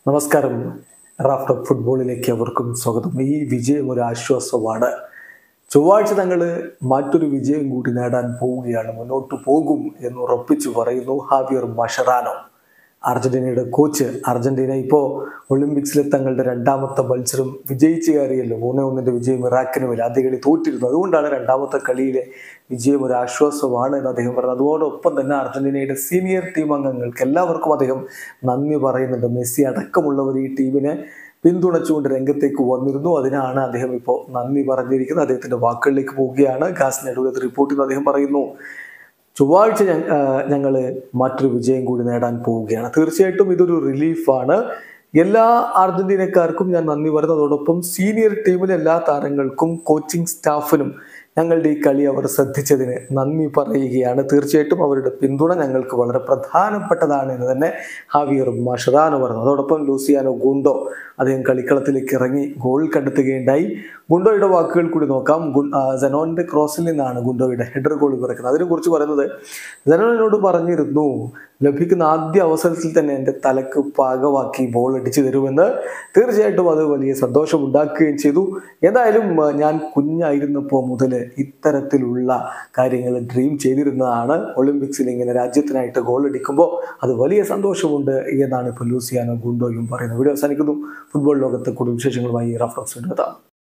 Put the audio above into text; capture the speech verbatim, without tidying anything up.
നമസ്കാരം. Raf talk ഫുട്ബോളിലേക്ക് അവർക്കും സ്വാഗതം. ഈ വിജയം ഒരു ആശ്വാസമാണ്. ചൊവ്വാഴ്ച തങ്ങൾ മറ്റൊരു വിജയം കൂടി നേടാൻ പോവുകയാണ്, മുന്നോട്ട് പോകും എന്ന് ഉറപ്പിച്ചു പറയുന്നു ഹാവിയർ മഷറാനോ, അർജന്റീനയുടെ കോച്ച്. അർജന്റീന ഇപ്പോൾ ഒളിമ്പിക്സിലെ തങ്ങളുടെ രണ്ടാമത്തെ മത്സരം വിജയിച്ചു കയറിയല്ലോ. മൂന്നേ ഒന്നിൻ്റെ വിജയം ഇറാഖിനുമില്ല. ആദ്യ കളി തോറ്റിരുന്നു. അതുകൊണ്ടാണ് രണ്ടാമത്തെ കളിയിലെ വിജയം ഒരു ആശ്വാസമാണ് എന്ന് അദ്ദേഹം പറഞ്ഞു. അതോടൊപ്പം തന്നെ അർജന്റീനയുടെ സീനിയർ ടീം അംഗങ്ങൾക്ക് എല്ലാവർക്കും അദ്ദേഹം നന്ദി പറയുന്നുണ്ട്. മെസ്സി അടക്കമുള്ളവർ ഈ ടീമിനെ പിന്തുണച്ചുകൊണ്ട് രംഗത്തേക്ക് വന്നിരുന്നു. അതിനാണ് അദ്ദേഹം ഇപ്പോൾ നന്ദി പറഞ്ഞിരിക്കുന്നത്. അദ്ദേഹത്തിന്റെ വാക്കുകളിലേക്ക് പോവുകയാണ്. ഗാസ് നെടുവത്ത് റിപ്പോർട്ട് ചെയ്യുന്നു. അദ്ദേഹം പറയുന്നു, ചൊവ്വാഴ്ച ഞങ്ങൾ മറ്റൊരു വിജയം കൂടി നേടാൻ പോവുകയാണ്. തീർച്ചയായിട്ടും ഇതൊരു റിലീഫാണ്. എല്ലാ അർജന്റീനക്കാർക്കും ഞാൻ നന്ദി പറയുന്നു. അതോടൊപ്പം സീനിയർ ടീമിലെ എല്ലാ താരങ്ങൾക്കും കോച്ചിങ് സ്റ്റാഫിനും ഞങ്ങളുടെ ഈ കളി അവർ ശ്രദ്ധിച്ചതിന് നന്ദി പറയുകയാണ്. തീർച്ചയായിട്ടും അവരുടെ പിന്തുണ ഞങ്ങൾക്ക് വളരെ പ്രധാനപ്പെട്ടതാണ് എന്ന് തന്നെ ഹാവിയർ മഷറാനോ പറഞ്ഞു. അതോടൊപ്പം ലൂസിയാനോ ഗുണ്ടോ അദ്ദേഹം കളിക്കളത്തിലേക്ക് ഇറങ്ങി ഗോൾ കണ്ടെത്തുകയുണ്ടായി. ഗുണ്ടോയുടെ വാക്കുകൾ കൂടി നോക്കാം. സെനോന്റെ ക്രോസിൽ നിന്നാണ് ഗുണ്ടോയുടെ ഹെഡർ ഗോൾ പിറക്കുന്നത്. അതിനെക്കുറിച്ച് പറയുന്നത്, സെനോനോട് പറഞ്ഞിരുന്നു ലഭിക്കുന്ന ആദ്യ അവസരത്തിൽ തന്നെ എൻ്റെ തലക്ക് പാകമാക്കി ബോൾ അടിച്ചു തരുമെന്ന്. തീർച്ചയായിട്ടും അത് വലിയ സന്തോഷം ഉണ്ടാക്കുകയും ചെയ്തു. എന്തായാലും ഞാൻ കുഞ്ഞായിരുന്നപ്പോൾ മുതൽ ഇത്തരത്തിലുള്ള കാര്യങ്ങൾ ഡ്രീം ചെയ്തിരുന്നതാണ്. ഒളിമ്പിക്സിൽ ഇങ്ങനെ രാജ്യത്തിനായിട്ട് ഗോൾ അടിക്കുമ്പോൾ അത് വലിയ സന്തോഷമുണ്ട് എന്നാണ് ഇപ്പോൾ ലൂസിയാനോ ഗുണ്ടോയും പറയുന്നത്. വീഡിയോ അവസാനിക്കുന്നു. ഫുട്ബോൾ ലോകത്തെ കൂടുതൽ വിശേഷങ്ങളുമായി റാഫ് ടോക്സ് എത്താം.